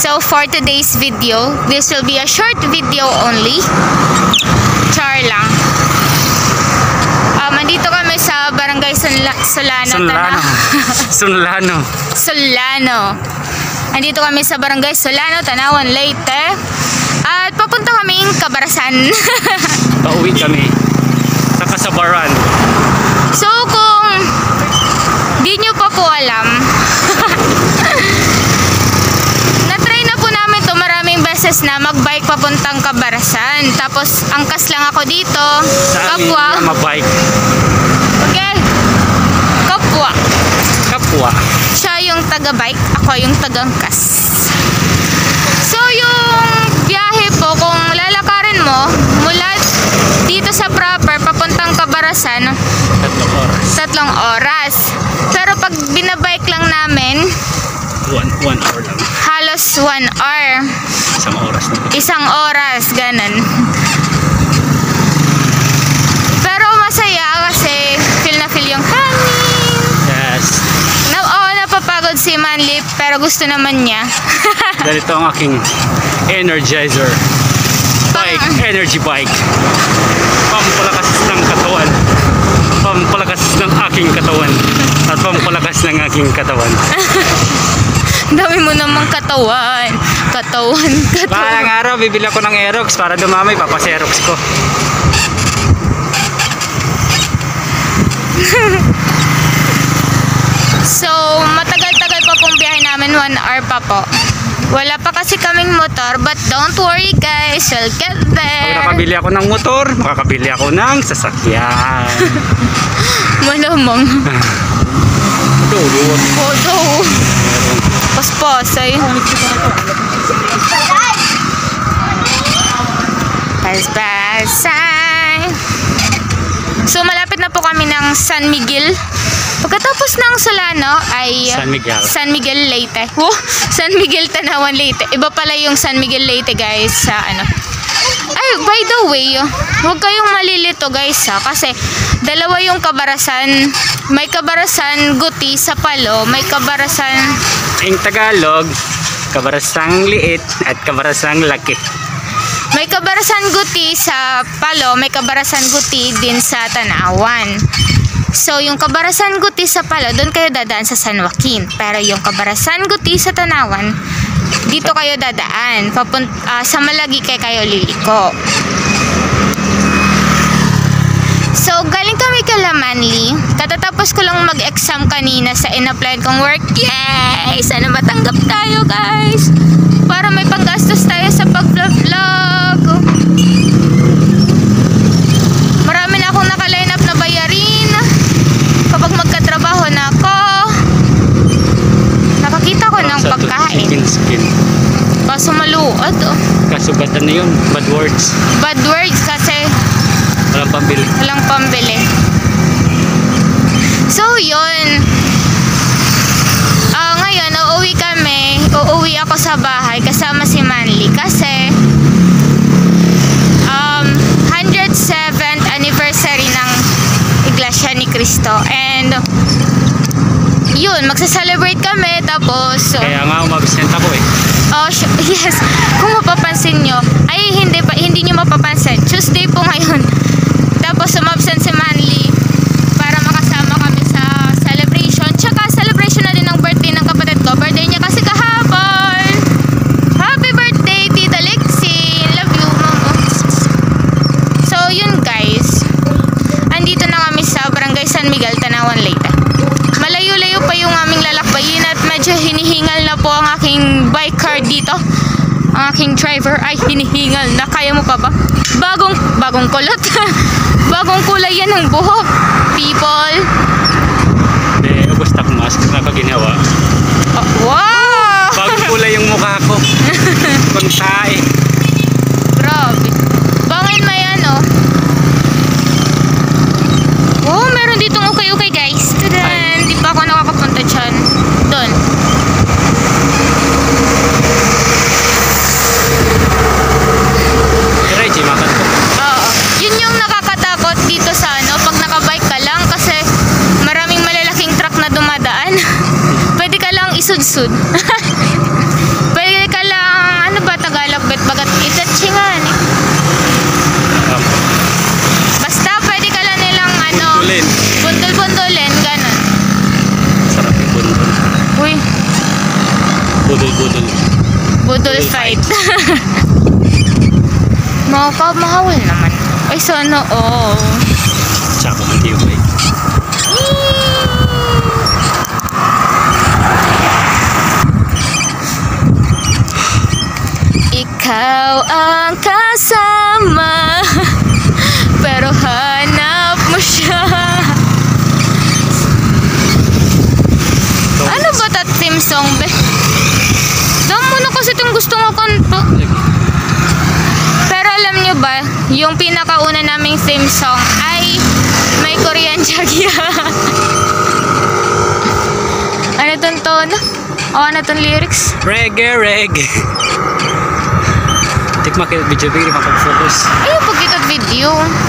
So for today's video, this will be a short video only. Char lang. Andito kami sa Barangay Solano. Andito kami sa Barangay Solano, Tanawan, Leyte. At papunta kaming Cabarasan. Pauwi kami sa Kasabaran. So kung di nyo pa po alam, na-try na po namin to maraming beses na magbike papuntang Cabarasan. Tapos angkas lang ako dito. Sa amin Kapwa. na mabike. Okay? Kapwa. Siya yung taga-bike, ako yung taga-angkas. So yung biyahe po, kung lalakarin mo mula dito sa proper papuntang Cabarasan, 3 oras. Pero pag binabike lang namin, 1 hour lang. halos 1 hour. 1 oras na. 1 oras, ganun. Pero masaya kasi feel na feel yung hangin. Yes. Napapagod si Manly pero gusto naman niya. Ganito ang aking energizer bike, energy bike. Pampalakas ng katawan. Pampalakas ng aking katawan. At pampalakas ng aking katawan. Dami mo namang katawan. Balang araw, bibili ako ng Aerox para dumamay, papaserox ko. So, matagal-tagal pa pong biyahe namin, 1 hour pa po. Wala pa kasi kaming motor, but don't worry guys, we'll get there. Pag nakabili ako ng motor, makakabili ako ng sasakyan. Malamang. Dulot. Paspasay. Paspasay. So, malapit na po kami ng San Miguel. Pagkatapos ng Solano ay San Miguel Leyte. San Miguel Tanawan Leyte. Iba pala yung San Miguel Leyte guys sa ano. Ay, by the way, huwag kayong malilito guys kasi dalawa yung Cabarasan. May Cabarasan Guti sa Palo, may Cabarasan Ang Tagalog, Cabarasang liit at Cabarasang laki. May Cabarasan Guti sa Palo, may Cabarasan Guti din sa Tanawan. So, yung Cabarasan Guti sa Palo, doon kayo dadaan sa San Joaquin. Pero yung Cabarasan Guti sa Tanawan, dito kayo dadaan. Sa Malagi kayo liliko. So, galing kami kala Manly. Katatapos ko lang mag-exam kanina sa in-apply kong work. Yay! Sana matanggap tayo, guys. Para may panggastos tayo sa pag-vlog. Marami na akong naka-line up na bayarin. Kapag magkatrabaho na ako, nakakita ko ng pagkain. Kaso maluot, Kasugatan na yun, bad words. Bad words kasi Walang pambili. So yun, ngayon uuwi ako sa bahay kasama si Manly kasi 107th anniversary ng Iglesia ni Cristo, and yun, magsa-celebrate kami. Tapos Kaya nga umabsent ako eh. yes, kung mapapansin nyo, ay hindi nyo mapapansin, Tuesday po ngayon. Tapos umabsent si Manly para makasama kami sa celebration. Tsaka celebration na din ng birthday ng kapatid ko. Birthday niya kasi kahapon. Happy birthday, Tita Lexi. Love you, mama. So yun guys, andito na kami sa Barangay San Miguel, Tanawan, Leyte. Malayo-layo pa yung aming lalakbayin at medyo hinihingal na po ang aking bike car dito. Ang aking driver ay hinihingal na. Kaya mo pa ba? Bagong kulot. Bagong kulay yan ng buhok, people. Hindi, gusto ko mask na kaginawa. Wow! Bagong kulay yung mukha ko. Kung tae. Grabe. Bangin mo yan, meron ditong okay guys. Tudan. Di pa ako nakakapunta dyan. Doon. Reggie, makan ko. Oo. Yun yung nakakatakot dito sa pag nakabike ka lang kasi maraming malalaking truck na dumadaan. Pwede ka lang isudsud. Pwede ka lang Doodle fight. Mahawal naman. Ay, sana all. Tsaka matibay. Ikaw ang kasama, pero hanap mo siya. Ano ba ta theme song be? Dam mo na kasi itong gusto mo kanto. Pero alam nyo ba, yung pinakauna naming theme song ay may Korean Jagya. Ano tong tono? O ano tong lyrics? Reggae, reggae. Tikma kayo video, bigyan makapag-focus. Ay, pagkita video.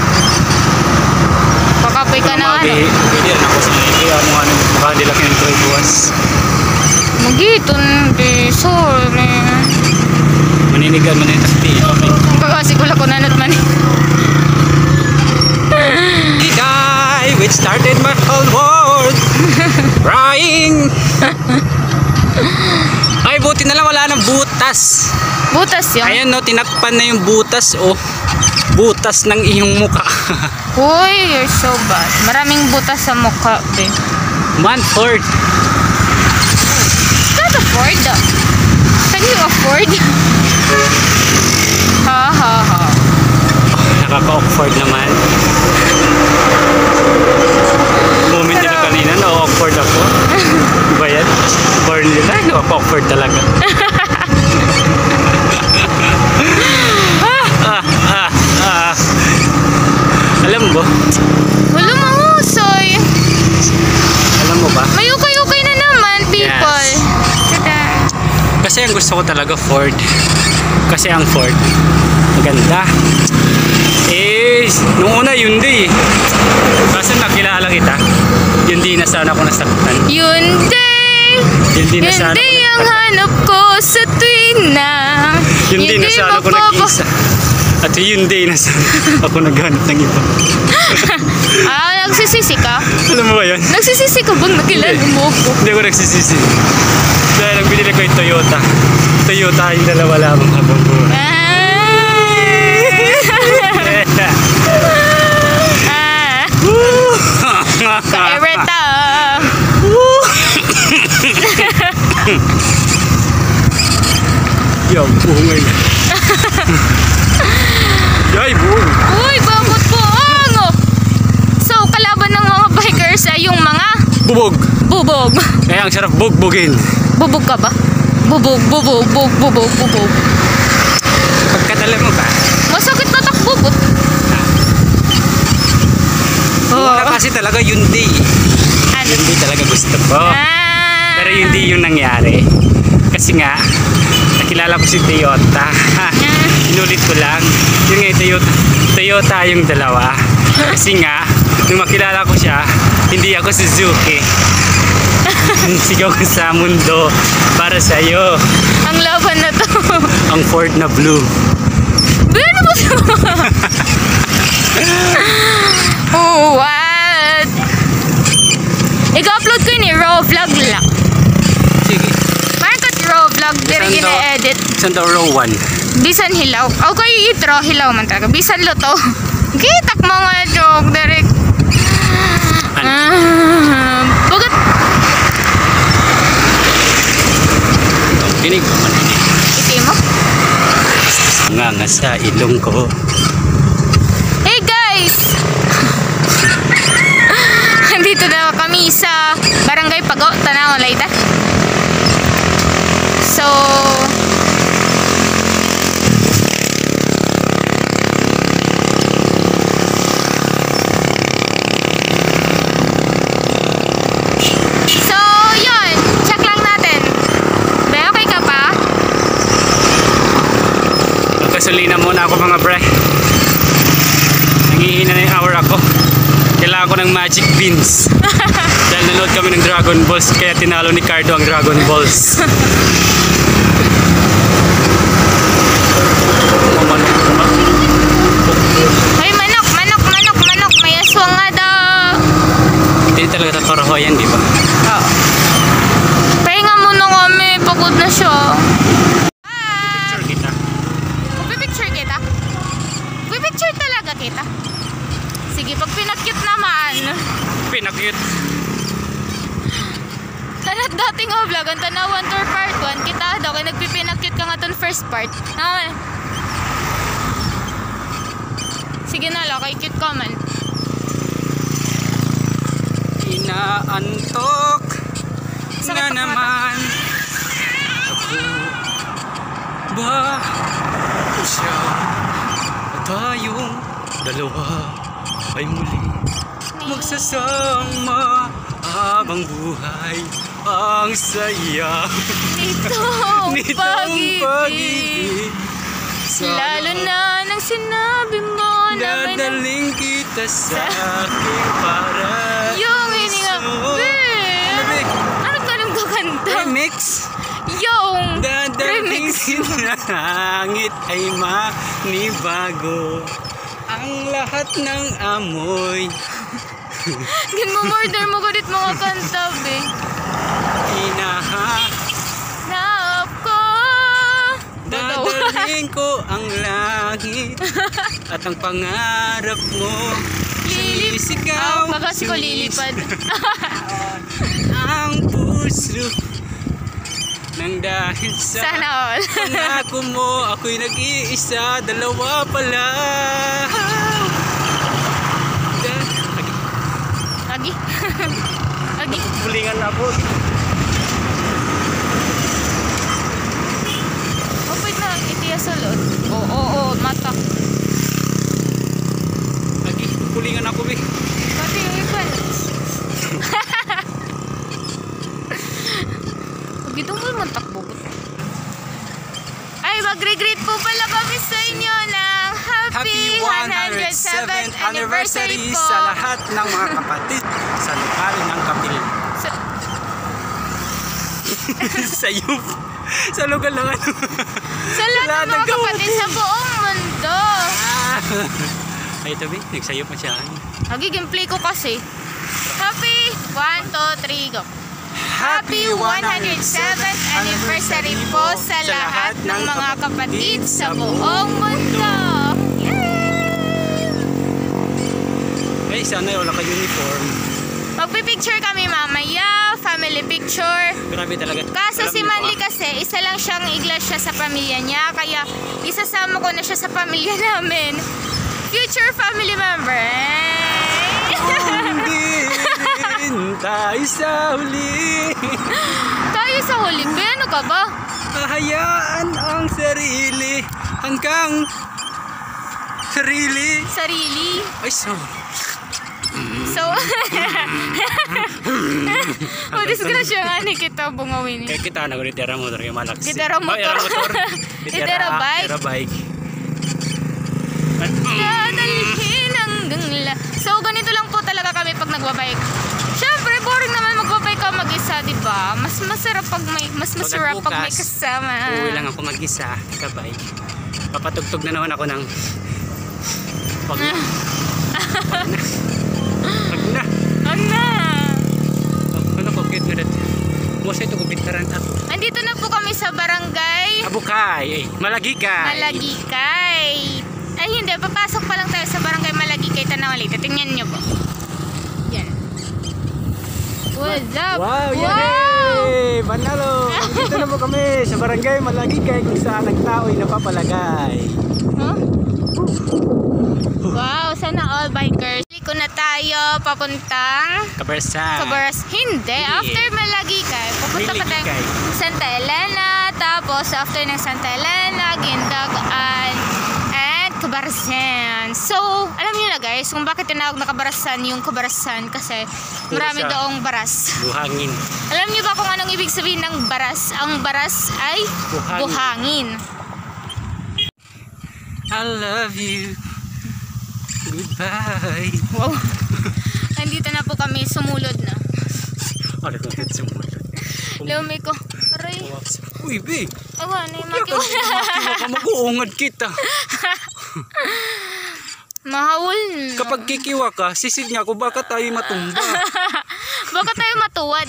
Pakapoy ka na ano. Video na ako sa mga kaya mo ano, makadilak yung tuloy buwas. Magiton, sorry. Maninigan mo na yung tasbi. Okay. Kasi kula ko nanot man. The guy which started my whole world crying. Ay, buti na lang wala nang butas. Butas yun. Ayan no, tinakpan na yung butas oh. Butas ng iyong muka. Uy, you're so bad. Maraming butas sa mukha, be. Manford. Can't afford. Can you afford? Ha ha ha. Nakaka-awkward naman. Moment nila kanina, na-awkward ako. Diba yan? Born nila, nakaka-awkward talaga. Alam mo? Wala mahusoy. Alam mo ba? May ukay-ukay na naman, people. Yes. Tada. Kasi ang gusto ko talaga Ford. Kasi ang Ford, maganda. Nung una Hyundai. Kaso nakilala kita, Hyundai na sana ako nasaktan. Hyundai. Hyundai na sana ako Hyundai ang nasaktan. hanap ko sa tuwing na. Hyundai na sana ako nag-isa. At Hyundai na sana ako naghanap ng iba. Nagsisisi ka? Alam mo ba yun? Nagsisisi ka bang nakilala mo ko? Hindi ako nagsisisi. Dahil ang binili ko yung Toyota. Toyota yung dalawa lamang habang buhay. Kaireta. Yung buhungay na. Yay, buhong. Uy, bakit buong? So, kalaban ng mga bikers ay yung mga Bubog. bubog. Kaya ang sarap bugbugin. Bubog ka ba? Bubog. Pagkatala mo ba? Masakit na takbubot. Wala kasi talaga Hyundai. Ano? Hyundai talaga gusto ko. Pero hindi yung nangyari. Kasi nga, nakilala ko si Toyota. Inulit ko lang. Yun nga yung Toyota yung dalawa. Kasi nga, nung makilala ko siya, hindi ako Suzuki. Sigaw ko sa mundo para sa'yo. Ang laban na to. Ang Ford na blue. Ano ba ito? Oh, what? I-upload ko yun eh, raw vlog lang. Sige. Parang kat raw vlog, pero Bisan daw- gina-edit. Saan daw row 1? Bisan hilaw. Okay, itro, hilaw man talaga. Bisan luto. Kitak mga joke, Derek. Bagat, Kinig ko maninig. iti mo? Nga sa ilong ko. Hey guys! Andito na kami sa Barangay Pago, Tanaw, Leyte. So, yun. Check lang natin. Be, okay ka pa? Magkasulina muna ako mga bre. Nangihina na yung hour ako. Kailangan ko ng magic beans. Dahil nanood kami ng Dragon Balls, kaya tinalo ni Cardo ang Dragon Balls. Hoy, manok. May aswang nga daw. Hindi talaga tatarahoyan, di ba? Oo. Pahinga muna kami. Pagod na siya. Bye! sige, pag pinakyut naman. Pinakyut. Tanat dating vlog, ang tanawan tour part 1, kita daw, kaya nagpipinakyut ka nga ton first part. Naman. Sige na lang, kay cute ka man. Inaantok Sakit na pa naman ako ba o siya at tayong dalawa ay muli magsasama habang buhay ang saya Nitong nitong pag-ibig. Lalo na nang sinabi mo na may dadaling kita sa aking para yung hininga. Ano, Be? Ano ka nang kakanta? Remix. Yung Dadaling remix. sinangit ay manibago ang lahat ng amoy. Ginmumorder mo ganit mga kanta, be. Inahanap ko. dadalhin ko ang langit at ang pangarap mo sinisigaw Bagas ko lilipad. ang puso nang dahil sa Sana all. pangako mo ako'y nag-iisa, dalawa pala. Agi. Agi. Bulingan na po. Kapit na itiya sa loob. Oo, mata. Lagi, bulingan ako, Be. Pati yung ipan. Pag itong mo man takbo. Ay, mag-regret po pala kami sa inyo ng happy 107th anniversary po. sa lahat ng mga kapatid sa lokal ng Kapil. Sa youth. Sa lugar ng ano. Sa lahat ng mga kapatid sa buong mundo. Ay, ito, Be. Nagsayop mo siya. Lagi gameplay ko kasi. Happy 1, 2, 3, go. Happy 107th anniversary po sa lahat ng mga kapatid sa buong mundo. Ay, sana wala ka uniform. Magpipicture kami mamaya, family picture. Grabe talaga. Kaso Alam si niyo ba? Manly kasi, isa lang siyang iglesia sa pamilya niya. Kaya isasama ko na siya sa pamilya namin. Future family member. Hindi rin tayo sa huli. Tayo sa huli. Be, ano ka ba? Hahayaan ang sarili hanggang sarili. Sarili. Ay, so. So, o disgrasya nga ni kita bungawin. Kaya kita na ulit tira motor kay Malax. Gitara motor. Era motor. Gitara bike. Gitara bike. Dadalhin hanggang So, ganito lang po talaga kami pag nagbabike. Siyempre, boring naman magbabike ka mag-isa, di ba? Mas masarap pag may kasama. Uwi lang ako mag-isa, kabay. Papatugtog na naman ako ng pag na. Wag na. Ano ko kit na dito? Mosay to kubit karan at. Andito na po kami sa barangay Abukay, Malagikay. Malagikay. Ay hindi, papasok pa lang tayo sa barangay Malagikay, Tanawali. Tingnan nyo po. Yan. What's up? Wow, yay! Banalo! Dito na po kami sa barangay Malagikay kung saan ang tao'y napapalagay. Huh? Wow, sana all bikers. Liko na tayo papuntang Kabarsan. Hindi, after Malagikay, pupunta pa tayo Malagikay. Santa Elena, tapos after ng Santa Elena, Gindagan, and Cabarsan. So, alam niyo na guys, kung bakit tinawag na Cabarsan yung Cabarsan kasi marami siya. daong baras. Buhangin. Alam niyo ba kung anong ibig sabihin ng baras? Ang baras ay buhangin. I love you. Goodbye. Wow. Nandito na po kami, sumulod na. Ano kung ito sumulod? Lumi ko. Aray. Uy, Be. Awa, na yung Kaya ka makiwala. mag-uungad kita. Mahawol. Kapag kikiwa ka, sisid niya ako baka tayo matumba. Baka tayo matuwad.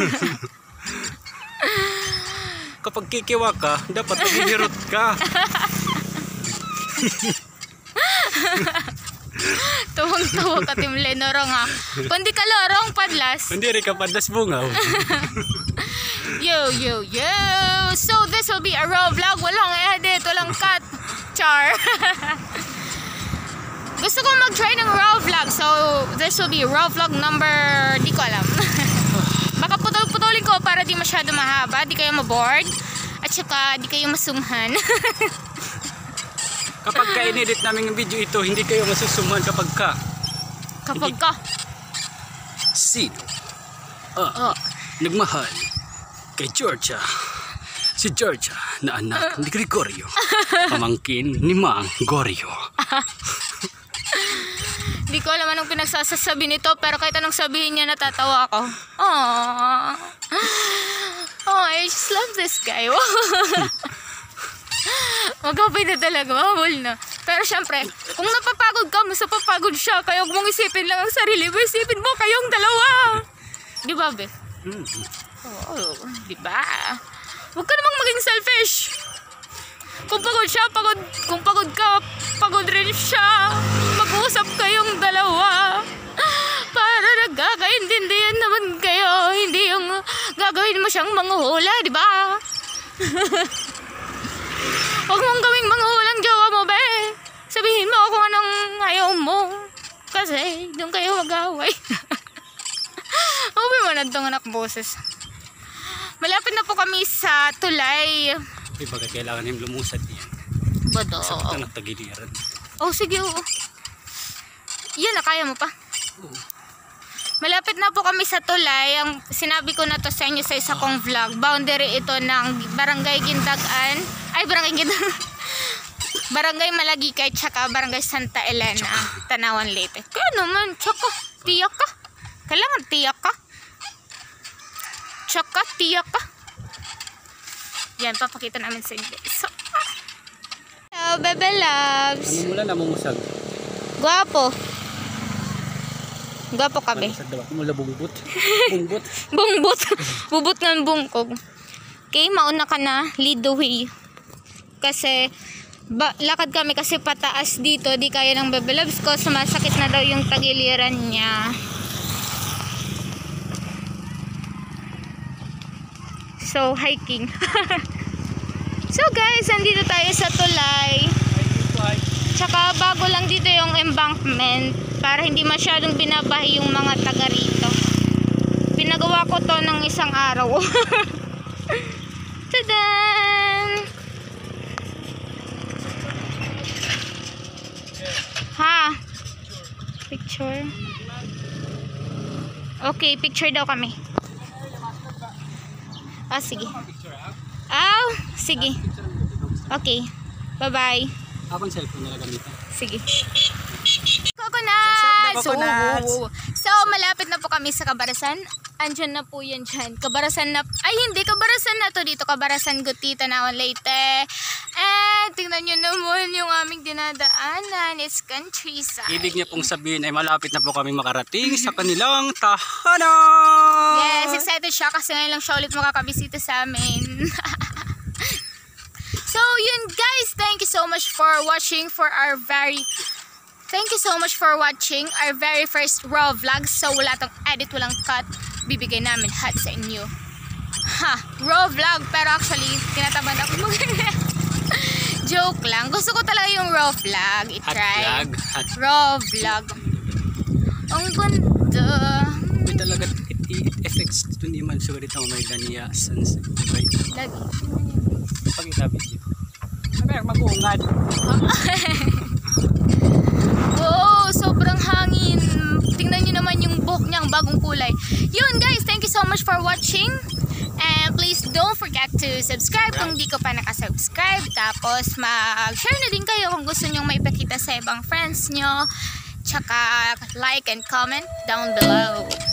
Kapag kikiwa ka, dapat magbibirot ka. Tuwang-tuwa ka, Team Lenorong ha. Kundi ka lorong padlas. Hindi rin kapadas bungaw. Yo. So this will be a raw vlog. Walang edit, walang cut. Char. Gusto ko mag-try ng raw vlog. So this will be raw vlog number, di ko alam. Baka putol-putulin ko para di masyado mahaba, di kayo maboard. At saka di kayo masumhan. Kapag ka-inedit namin yung video ito, hindi kayo masusumhan kapag ka. Sino? Nagmahal kay Georgia. Si Georgia na anak ni Gregorio. Pamangkin ni Mang Gorio. Di ko alam anong pinagsasabi nito, pero kahit anong sabihin niya, natatawa ako. I just love this guy. Magkapay na talaga, mahal na. Pero syempre, kung napapagod ka, mas napapagod siya. Kaya huwag mong isipin lang ang sarili mo, isipin mo kayong dalawa. Di ba, Be? Oo, di ba? Huwag ka namang maging selfish. Kung pagod siya, kung pagod ka, pagod rin siya. Mag-uusap kayong dalawa. Para nagkakaintindihan naman kayo. Hindi yung gagawin mo siyang manghuhula, di ba? Huwag mong gawing manghulang jowa mo, be. Sabihin mo kung anong ayaw mo. Kasi doon kayo mag-away. Uwi mo na itong anak boses. Malapit na po kami sa tulay. Bakit kailangan yung lumusad yan? Bado. Sa kita nagtagiliran. Sige. Yan, kaya mo pa. Malapit na po kami sa tulay. Ang sinabi ko na to sa inyo sa isa kong vlog. Boundary ito ng Barangay Gintagan. Barangay Gintagan. Barangay Malagikay tsaka Barangay Santa Elena, Tanawan Leyte. Kaya naman, tsaka tiyak ka. Kailangan tiyak ka. Tsaka tiyak ka. Yan, papakita namin sa inyo. So, hello, Bebe Loves. Ano mula namumusag? Guwapo. Guwapo ka, be. Mula bungbut. Bungbut. Bubut ng bungkog. Okay, mauna ka na. Lead the way. Kasi, lakad kami kasi pataas dito. Di kaya ng Bebe Loves ko. Sumasakit na daw yung tagiliran niya. So, hiking. So guys, andito tayo sa tulay. Tsaka bago lang dito yung embankment para hindi masyadong binabahi yung mga taga rito. Pinagawa ko to ng isang araw. Tadan! Ha? Picture? Okay, picture daw kami. Sige. Sige. Okay. Bye-bye. Akong cellphone nila gamit. Sige. Coconut! So, malapit na po kami sa Kabarasan. Andyan na po yan dyan. Kabarasan na... hindi. Kabarasan na to dito. Kabarasan Guti, Tanawan Leyte. And, tingnan nyo naman yung aming dinadaanan. It's countryside. Ibig niya pong sabihin ay malapit na po kami makarating sa kanilang tahanan. Yes, excited siya kasi ngayon lang siya ulit makakabisita sa amin. So, yun guys. Thank you so much for watching our very first raw vlog. So, wala tong edit, walang cut. Bibigay namin lahat sa inyo. Raw vlog. Pero actually, tinatamad ako joke lang. Gusto ko talaga yung raw vlog. I-try. Raw vlog. Ang ganda. May talaga effects ito ni man sulit ang may daniya sunset. Lagi. Pag-itabi dito. Sabi, mag-uungad. Wow, sobrang hangin. Tingnan nyo naman yung buhok niyang bagong kulay. Yun guys, thank you so much for watching. And please don't forget to subscribe kung di ko pa nakasubscribe. Tapos mag-share na din kayo kung gusto nyong maipakita sa ibang friends nyo. Tsaka like and comment down below.